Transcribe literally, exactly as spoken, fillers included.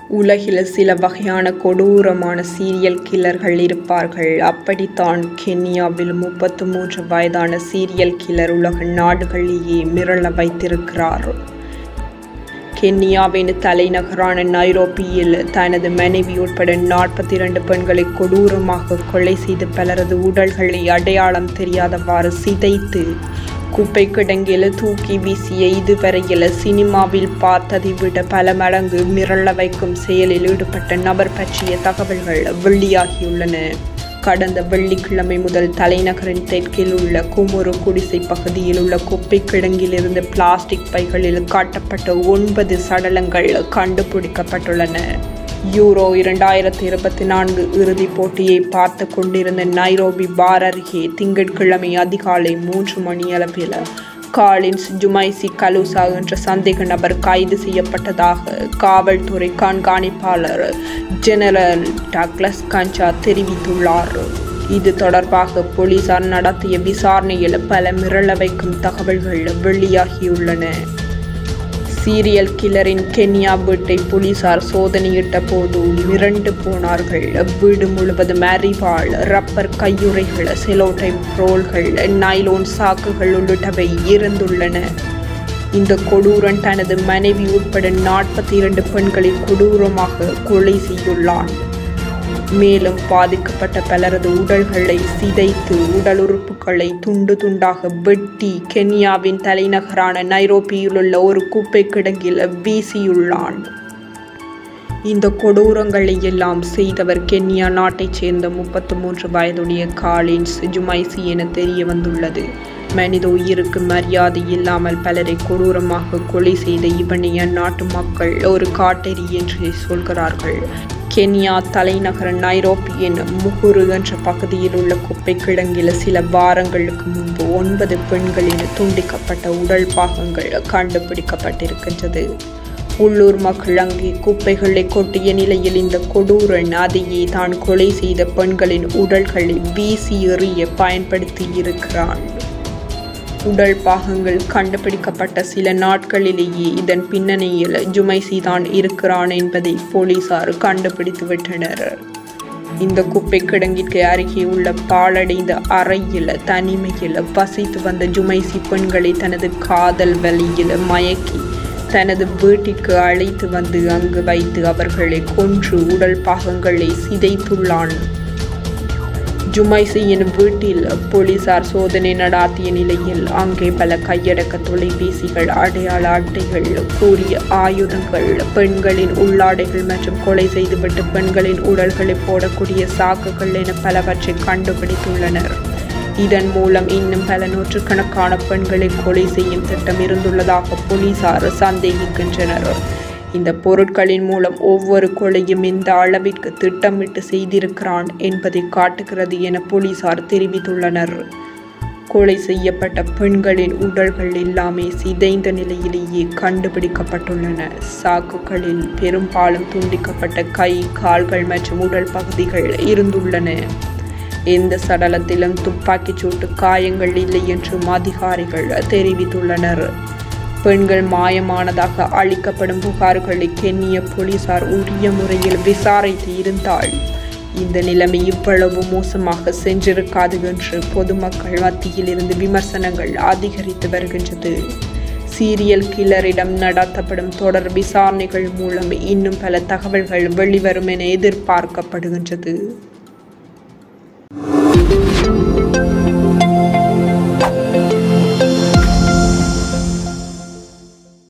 உலகில் சில வகையான கொடூரமான சீரியல் கில்லர்கள் இருப்பார்கள். அப்படித்தான் கென்யாவில் முப்பத்து மூன்று வயதான சீரியல் கில்லர் உலக நாடுகளிலேயே மிரள வைத்திருக்கிறார். கென்யாவின் தலைநகரான நைரோபியில் தனது மனைவி உட்பட நாற்பத்தி இரண்டு பெண்களை கொடூரமாக கொலை செய்து பலரது உடல்களை அடையாளம் தெரியாதவாறு சிதைத்து குப்பை கிடங்கில் தூக்கி வீசிய இதுவரையில் சினிமாவில் பார்த்ததை விட பல மடங்கு மிரள வைக்கும் செயலில் ஈடுபட்ட நபர் பற்றிய தகவல்கள் வெளியாகியுள்ளன. கடந்த வெள்ளிக்கிழமை முதல் தலைநகரின் தெற்கில் உள்ள குமுறு குடிசை பகுதியில் உள்ள குப்பை கிடங்கிலிருந்து பிளாஸ்டிக் பைகளில் காட்டப்பட்ட ஒன்பது சடலங்கள் கண்டுபிடிக்கப்பட்டுள்ளன. யூரோ இரண்டாயிரத்தி இருபத்தி நான்கு இறுதிப் போட்டியை பார்த்து கொண்டிருந்த நைரோபி பார் அருகே திங்கட்கிழமை அதிகாலை மூன்று மணியளவில் காலின்ஸ் ஜுமைசி கலூசா என்ற சந்தேக நபர் கைது செய்யப்பட்டதாக காவல்துறை கண்காணிப்பாளர் ஜெனரல் டக்ளஸ் கஞ்சா தெரிவித்துள்ளார். இது தொடர்பாக போலீசார் நடத்திய விசாரணையில் பல மிரள வைக்கும் தகவல்கள் வெளியாகியுள்ளன. சீரியல் கில்லரின் கென்யா வீட்டை போலீசார் சோதனையிட்ட போது மிரண்டு போனார்கள். வீடு முழுவதும் அரிவாள், ரப்பர் கையுறைகள், செலோடைப் ரோல்கள், நைலோன் சாக்குகள் உள்ளிட்டவை இருந்துள்ளன. இந்த கொடூரன் தனது மனைவி உட்பட நாற்பத்தி இரண்டு பெண்களை கொடூரமாக கொலை செய்துள்ளான். மேலும் பாதிக்கப்பட்ட பலரது உடல்களை சிதைத்து உடல் உறுப்புகளை துண்டு துண்டாக வெட்டி கென்யாவின் தலைநகரான நைரோபியில் உள்ள ஒரு குப்பை கிடங்கில் வீசியுள்ளான். இந்த கொடூரங்களை எல்லாம் செய்தவர் கென்யா நாட்டைச் சேர்ந்த முப்பத்து மூன்று வயதுடைய காலின்ஸ் ஜுமைசி என தெரிய வந்துள்ளது. மனித உயிருக்கு மரியாதை இல்லாமல் பலரை கொடூரமாக கொலை செய்த இவனை அந்நாட்டு மக்கள் ஒரு காட்டெறி என்று சொல்கிறார்கள். கென்யா தலைநகர் நைரோபியின் முகுரு என்ற பகுதியில் உள்ள குப்பை கிடங்கில் சில வாரங்களுக்கு முன்பு ஒன்பது பெண்களின் துண்டிக்கப்பட்ட உடல் பாகங்கள் கண்டுபிடிக்கப்பட்டிருக்கின்றது. உள்ளூர் மக்கள் அங்கே குப்பைகளை கொட்டிய நிலையில் இந்த கொடூரன் அதையே தான் கொலை செய்த பெண்களின் உடல்களை வீசி எறிய பயன்படுத்தி இருக்கிறான். உடல் பாகங்கள் கண்டுபிடிக்கப்பட்ட சில நாட்களிலேயே இதன் பின்னணியில் ஜுமைசி தான் இருக்கிறான் என்பதை போலீசார் கண்டுபிடித்துவிட்டனர். இந்த குப்பை கிடங்கிற்கு அருகே உள்ள பாழடைந்த அறையில் தனிமையில் வசித்து வந்த ஜுமைசி பெண்களை தனது காதல் வலியில் மயக்கி தனது வீட்டிற்கு அழைத்து வந்து அங்கு வைத்து அவர்களை கொன்று உடல் பாகங்களை சிதைத்துள்ளான். ஜுமைசியின் வீட்டில் போலீசார் சோதனை நடாத்திய நிலையில் அங்கே பல கையடக்க தொலைபேசிகள், அடையாள அட்டைகள், கூறிய ஆயுதங்கள், பெண்களின் உள்ளாடைகள் மற்றும் கொலை செய்துவிட்டு பெண்களின் உடல்களை போடக்கூடிய சாக்குகள் என பலவற்றை கண்டுபிடித்துள்ளனர். இதன் மூலம் இன்னும் பல நூற்றுக்கணக்கான பெண்களை கொலை செய்யும் திட்டம் இருந்துள்ளதாக போலீசார் சந்தேகிக்கின்றனர். இந்த பொருட்களின் மூலம் ஒவ்வொரு கொலையும் இந்த அளவிற்கு திட்டமிட்டு செய்திருக்கிறான் என்பதை காட்டுகிறது என போலீசார் தெரிவித்துள்ளனர். கொலை செய்யப்பட்ட பெண்களின் உடல்கள் எல்லாமே சிதைந்த நிலையிலேயே கண்டுபிடிக்கப்பட்டுள்ளன. சாக்குகளில் பெரும்பாலும் துண்டிக்கப்பட்ட கை, கால்கள் மற்றும் உடல் பகுதிகள் இருந்துள்ளன. எந்த சடலத்திலும் துப்பாக்கிச் சூட்டு காயங்கள் இல்லை என்றும் அதிகாரிகள் தெரிவித்துள்ளனர். பெண்கள் மாயமானதாக அளிக்கப்படும் புகார்களை கென்ய போலீசார் உரிய முறையில் விசாரித்து இருந்தால் இந்த நிலைமை இவ்வளவு மோசமாக சென்றிருக்காது என்று பொதுமக்கள் மத்தியில் இருந்து விமர்சனங்கள் அதிகரித்து வருகின்றது. சீரியல் கில்லரிடம் நடத்தப்படும் தொடர் விசாரணைகள் மூலம் இன்னும் பல தகவல்கள் வெளிவரும் என எதிர்பார்க்கப்படுகின்றது.